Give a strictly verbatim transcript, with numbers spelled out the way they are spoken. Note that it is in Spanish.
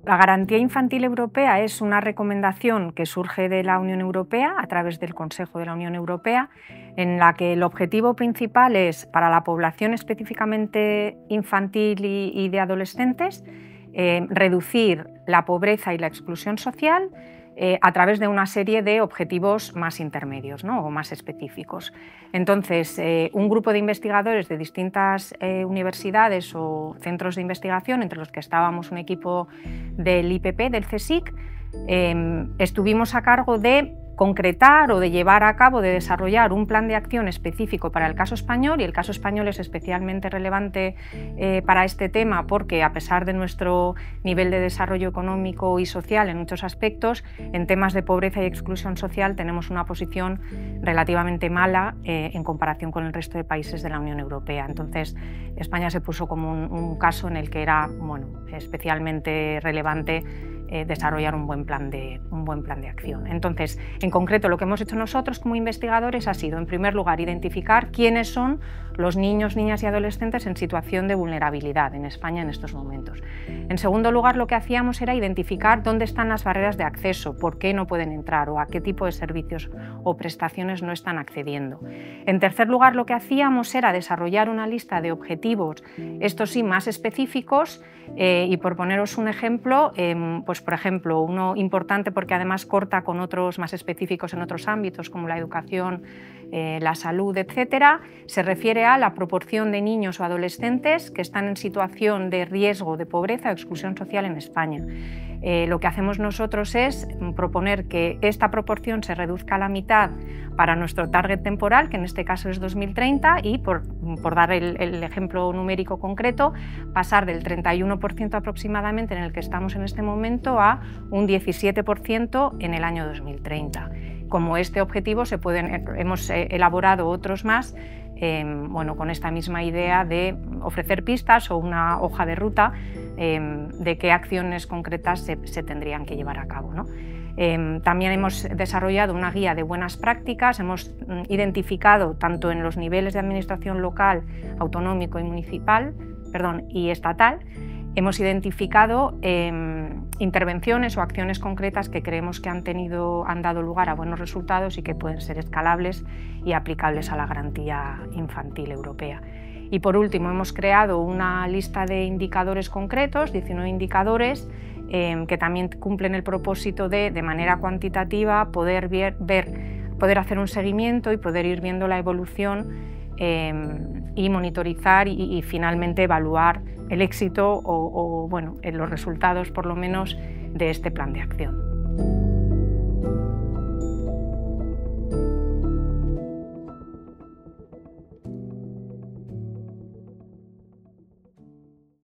La Garantía Infantil Europea es una recomendación que surge de la Unión Europea a través del Consejo de la Unión Europea, en la que el objetivo principal es, para la población específicamente infantil y, y de adolescentes, eh, reducir la pobreza y la exclusión social eh, a través de una serie de objetivos más intermedios, ¿no? O más específicos. Entonces, eh, un grupo de investigadores de distintas eh, universidades o centros de investigación, entre los que estábamos un equipo del I P P, del CSIC, eh, estuvimos a cargo de concretar o de llevar a cabo, de desarrollar un plan de acción específico para el caso español, y el caso español es especialmente relevante eh, para este tema porque, a pesar de nuestro nivel de desarrollo económico y social en muchos aspectos, en temas de pobreza y exclusión social tenemos una posición relativamente mala eh, en comparación con el resto de países de la Unión Europea. Entonces, España se puso como un, un caso en el que era, bueno, especialmente relevante Eh, desarrollar un buen, plan de, un buen plan de acción. Entonces, en concreto, lo que hemos hecho nosotros como investigadores ha sido, en primer lugar, identificar quiénes son los niños, niñas y adolescentes en situación de vulnerabilidad en España en estos momentos. En segundo lugar, lo que hacíamos era identificar dónde están las barreras de acceso, por qué no pueden entrar o a qué tipo de servicios o prestaciones no están accediendo. En tercer lugar, lo que hacíamos era desarrollar una lista de objetivos, estos sí más específicos, eh, y por poneros un ejemplo, eh, pues por ejemplo, uno importante porque además corta con otros más específicos en otros ámbitos como la educación, eh, la salud, etcétera, se refiere a la proporción de niños o adolescentes que están en situación de riesgo de pobreza o exclusión social en España. Eh, lo que hacemos nosotros es proponer que esta proporción se reduzca a la mitad para nuestro target temporal, que en este caso es dos mil treinta, y por, por dar el, el ejemplo numérico concreto, pasar del treinta y uno por ciento aproximadamente en el que estamos en este momento a un diecisiete por ciento en el año dos mil treinta. Como este objetivo se pueden, hemos elaborado otros más, eh, bueno, con esta misma idea de ofrecer pistas o una hoja de ruta eh, de qué acciones concretas se, se tendrían que llevar a cabo, ¿no? Eh, también hemos desarrollado una guía de buenas prácticas, hemos identificado tanto en los niveles de administración local, autonómico y municipal, perdón, y estatal, hemos identificado eh, intervenciones o acciones concretas que creemos que han, tenido, han dado lugar a buenos resultados y que pueden ser escalables y aplicables a la Garantía Infantil Europea. Y por último, hemos creado una lista de indicadores concretos, diecinueve indicadores, eh, que también cumplen el propósito de, de manera cuantitativa, poder ver, ver, poder hacer un seguimiento y poder ir viendo la evolución eh, y monitorizar y, y finalmente evaluar el éxito o, o bueno, los resultados, por lo menos, de este plan de acción.